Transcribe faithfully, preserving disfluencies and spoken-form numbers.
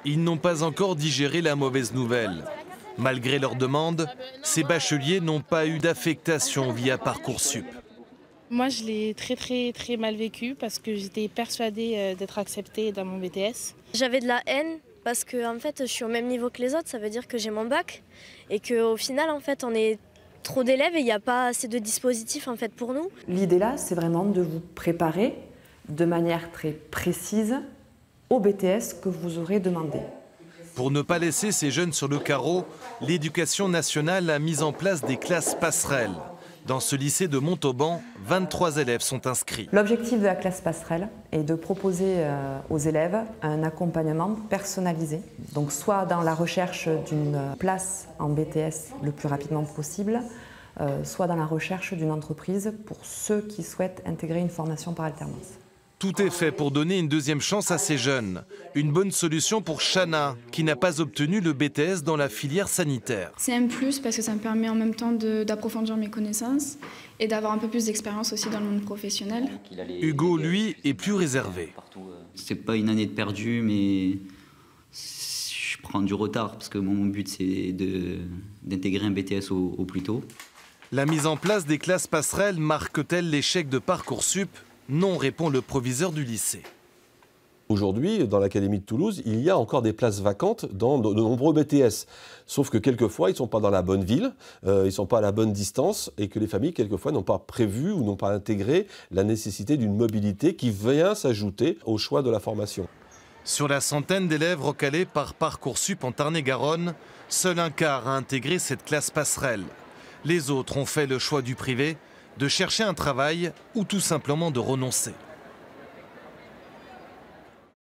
Ils n'ont pas encore digéré la mauvaise nouvelle. Malgré leur demande, ces bacheliers n'ont pas eu d'affectation via Parcoursup. Moi, je l'ai très très très mal vécu parce que j'étais persuadée d'être acceptée dans mon B T S. J'avais de la haine parce que en fait, je suis au même niveau que les autres, ça veut dire que j'ai mon bac et qu'au final, en fait, on est trop d'élèves et il n'y a pas assez de dispositifs en fait pour nous. L'idée là, c'est vraiment de vous préparer de manière très précise au B T S que vous aurez demandé. Pour ne pas laisser ces jeunes sur le carreau, l'Éducation nationale a mis en place des classes passerelles. Dans ce lycée de Montauban, vingt-trois élèves sont inscrits. L'objectif de la classe passerelle est de proposer aux élèves un accompagnement personnalisé. Donc soit dans la recherche d'une place en B T S le plus rapidement possible, soit dans la recherche d'une entreprise pour ceux qui souhaitent intégrer une formation par alternance. Tout est fait pour donner une deuxième chance à ces jeunes. Une bonne solution pour Chana, qui n'a pas obtenu le B T S dans la filière sanitaire. C'est un plus parce que ça me permet en même temps d'approfondir mes connaissances et d'avoir un peu plus d'expérience aussi dans le monde professionnel. Hugo, lui, est plus réservé. C'est pas une année de perdu, mais je prends du retard parce que mon but c'est d'intégrer un B T S au, au plus tôt. La mise en place des classes passerelles marque-t-elle l'échec de Parcoursup ? Non, répond le proviseur du lycée. Aujourd'hui, dans l'Académie de Toulouse, il y a encore des places vacantes dans de nombreux B T S. Sauf que quelquefois, ils ne sont pas dans la bonne ville, euh, ils ne sont pas à la bonne distance et que les familles, quelquefois, n'ont pas prévu ou n'ont pas intégré la nécessité d'une mobilité qui vient s'ajouter au choix de la formation. Sur la centaine d'élèves recalés par Parcoursup en Tarn-et-Garonne, seul un quart a intégré cette classe passerelle. Les autres ont fait le choix du privé, de chercher un travail ou tout simplement de renoncer.